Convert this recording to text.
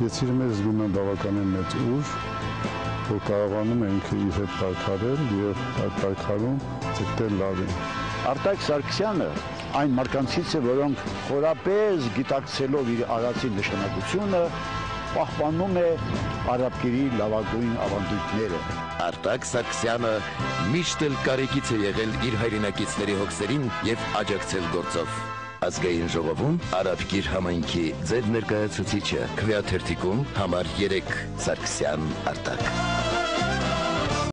Ես իր մեզ զգում եմ բավականին մեծ ուժ, որ կարողանում ենք իր հետ պայքարել և այդ պայքարում ձգտել լավին։ Արտակ Սարգսյանը այն մարկանցից է, որոնք խորապես գիտակցելով իր արածի նշանակությունը, պահպանում է արաբկերի լավագույն ավանդույթները։ Արտակ Սարգսյանը միշտ էլ կարեկից է եղել իր հայրենակիցների հոգսերին և աջակցել գործով։ Ազգային ժողովում Արաբկիր համայնքի ձեր ներկայացուցիչը Քվեաթերթիկում համար 3 Սարգսյան Արտակ։